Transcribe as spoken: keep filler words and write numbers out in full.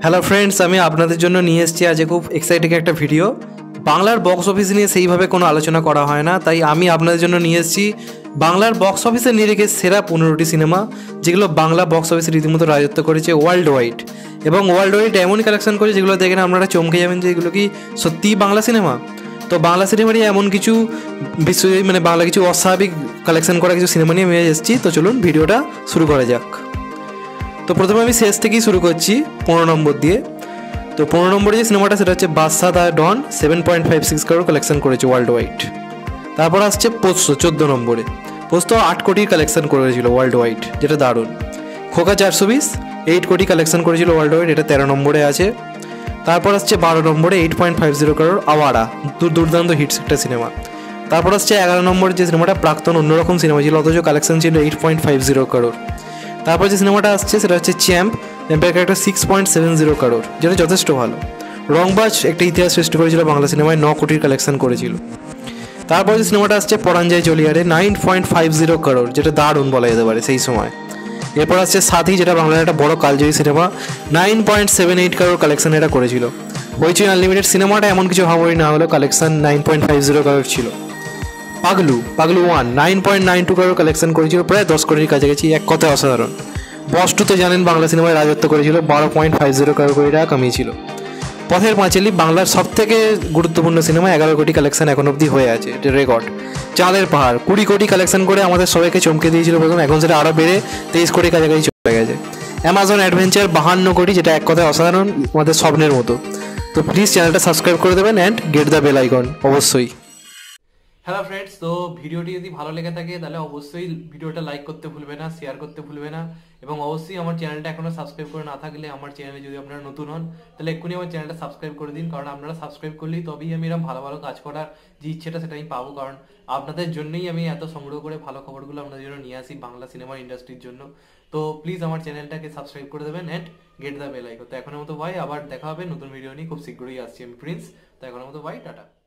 Hello friends, আমি আপনাদের জন্য নিয়ে এসেছি আজ খুব এক্সাইটিং একটা ভিডিও। বাংলার বক্স অফিস নিয়ে সেইভাবে কোনো আলোচনা করা হয় না, তাই আমি আপনাদের জন্য নিয়ে এসেছি বাংলার বক্স অফিসের নিরিখে সেরা পনেরোটি সিনেমা যেগুলো বাংলা বক্স অফিসে রীতিমতো রাজত্ব করেছে ওয়ার্ল্ড ওয়াইড। এবং ওয়ার্ল্ড ওয়াইড এমনই কালেকশন করেছে যেগুলো দেখেন আপনারা চমকে যাবেন যে এগুলো কি সত্যিই বাংলা সিনেমা। তো বাংলা সিনেমারই এমন কিছু বিশ্ব মানে বাংলা কিছু অস্বাভাবিক কালেকশন করা কিছু সিনেমা নিয়ে আমি এসেছি। তো চলুন ভিডিওটা শুরু করা যাক। তো প্রথমে আমি শেষ থেকেই শুরু করছি পনেরো নম্বর দিয়ে। তো পনেরো নম্বরে যে সিনেমাটা সেটা হচ্ছে Badsha the don, seven point five six crore collection করেছে ওয়ার্ল্ড ওয়াইড। তারপর আসছে পোস্ত চোদ্দো নম্বরে। পোস্ত আট কোটির কালেকশন করেছিল ওয়ার্ল্ড ওয়াইড, যেটা দারুণ। খোকা চারশো বিশ এইট কোটি কালেকশন করেছিল ওয়ার্ল্ড ওয়াইড, এটা তেরো নম্বরে আছে। তারপর আসছে বারো নম্বরে এইট পয়েন্ট ফাইভ জিরো কারোর আওয়ারা, দুর্দান্ত হিটস একটা সিনেমা। তারপর আসছে এগারো নম্বরে যে সিনেমাটা প্রাক্তন অন্যরকম সিনেমা ছিল, অথচ কালেকশন ছিল এইট পয়েন্ট ফাইভ জিরো কারোর। তারপর যে সিনেমাটা আসছে সেটা হচ্ছে চ্যাম্প, চ্যাম্পের একটা six point seven zero crore, যেটা যথেষ্ট ভালো। রংবাজ একটা ইতিহাস সৃষ্টি করেছিল বাংলা সিনেমায়, ন কোটির কালেকশন করেছিল। তারপর যে সিনেমাটা আসছে পরাঞ্জয় চলিয়ারে, nine point five zero crore, যেটা দারুণ বলা যেতে পারে সেই সময়। এরপর আসছে সাথী, যেটা বাংলার একটা বড় কালজয়ী সিনেমা, nine point seven eight crore collection এটা করেছিল। হইচই আনলিমিটেড সিনেমাটা এমন কিছু হামরি না হলেও collection nine point five zero crore ছিল। Paglu Paglu one nine point nine two crore collection করেছিল, প্রায় দশ কোটির কাছাকাছি, এক কথায় অসাধারণ। বস টু তো জানেন বাংলা সিনেমায় রাজত্ব করেছিল, বারো পয়েন্ট ফাইভ জিরো কারোর কোটি টাকা কামিয়েছিল। পথের পাঁচালী বাংলার সব থেকে গুরুত্বপূর্ণ সিনেমা, এগারো কোটি কালেকশন এখন অবধি হয়ে আছে, এটা রেকর্ড। চাঁদের পাহাড় কুড়ি কোটি কালেকশন করে আমাদের সবাইকে চমকে দিয়েছিল প্রথম, এখন সেটা আরও বেড়ে তেইশ কোটি কাছাকাছি চলে গেছে। অ্যামাজন অ্যাডভেঞ্চার বাহান্ন কোটি, যেটা এক কথায় অসাধারণ, আমাদের স্বপ্নের মতো। তো প্লিজ চ্যানেলটা সাবস্ক্রাইব করে দেবেন and get the bell icon অবশ্যই। হ্যালো ফ্রেন্ডস, তো ভিডিওটি যদি ভালো লেগে থাকে তাহলে অবশ্যই ভিডিওটা লাইক করতে ভুলবে না, শেয়ার করতে ভুলবে না, এবং অবশ্যই আমার চ্যানেলটা এখনো সাবস্ক্রাইব করে না থাকলে আমার চ্যানেলে যদি আপনারা নতুন হন তাহলে এক্ষুনি আমার চ্যানেলটা সাবস্ক্রাইব করে দিন, কারণ আপনারা সাবস্ক্রাইব করলেই তবেই আমি এরকম ভালো ভালো কাজ করার যে ইচ্ছেটা সেটা আমি পাবো, কারণ আপনাদের জন্যই আমি এত সংগ্রহ করে ভালো খবরগুলো আপনাদের জন্য নিয়ে আসি বাংলা সিনেমার ইন্ডাস্ট্রির জন্য। তো প্লিজ আমার চ্যানেলটাকে সাবস্ক্রাইব করে দেবেন and get the bell icon. তো এখনের মতো ভাই, আবার দেখা হবে নতুন ভিডিও নিয়ে, খুব শীঘ্রই আসছি আমি প্রিন্স। তো এখনের মতো ভাই, টাটা।